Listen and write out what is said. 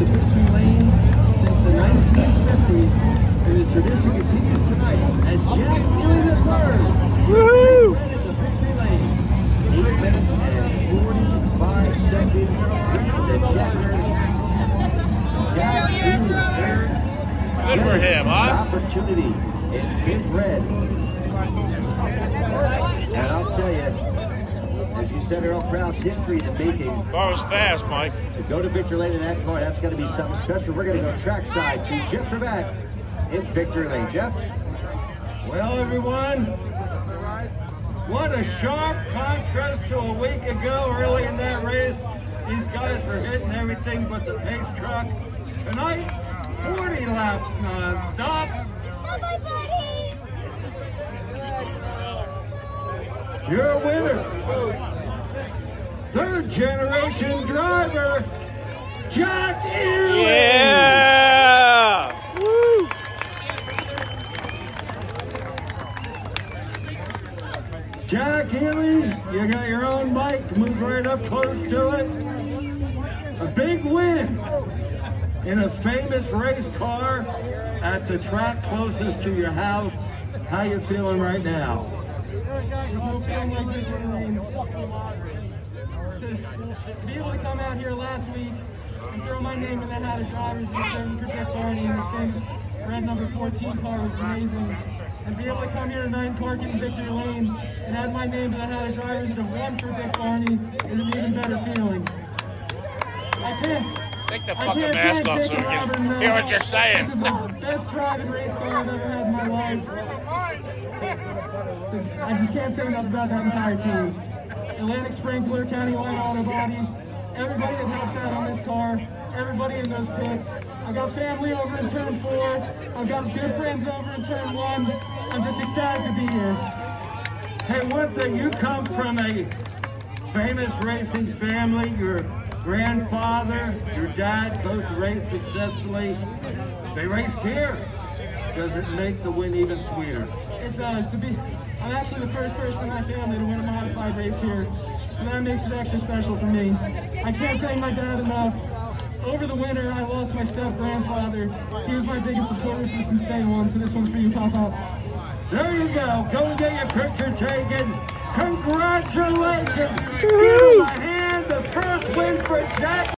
to victory lane since the 1950s, and the tradition continues tonight as Jack Healy III Woohoo! led into victory lane. 8 minutes and 45 seconds. The Jack Healy III. Good for him, huh? Opportunity in Big Red. And I'll tell you, as you said, Earl Krause, history in the making. Car was fast, Mike. To go to Victory Lane in that car, that's going to be something special. We're going to go trackside to Jeff Gravatt in Victory Lane. Jeff? Well, everyone, what a sharp contrast to a week ago early in that race. These guys were hitting everything but the pace truck. Tonight, 40 laps non-stop. Bye-bye, buddy. You're a winner. Third generation driver, Jack Healy. Yeah! Woo! Jack Healy, you got your own mic, move right up close to it. A big win in a famous race car at the track closest to your house. How you feeling right now? To be able to come out here last week and throw my name in the hat of drivers and for Dick Barney in this famous red number 14 car was amazing. And be able to come here tonight and Cork in Victory Lane and add my name to the hat of drivers and have won for Dick Barney is an even better feeling. Take the fucking mask off so we can hear what you're saying. This is the best driving race car I've ever had in my life. I just can't say enough about that entire team. Atlantic Sprinkler, County Line Auto Body, everybody that helps out on this car, everybody in those pits. I've got family over in turn 4. I've got good friends over in turn 1. I'm just ecstatic to be here. Hey, one thing, you come from a famous racing family. Your grandfather, your dad both raced successfully. They raced here. Does it make the win even sweeter? It does. I'm actually the first person in my family to win a modified race here, so that makes it extra special for me. I can't thank my dad enough. Over the winter, I lost my step-grandfather. He was my biggest supporter since day one, so this one's for you, Papa. There you go. Go and get your picture taken. Congratulations. Give him a hand. The first win for Jack.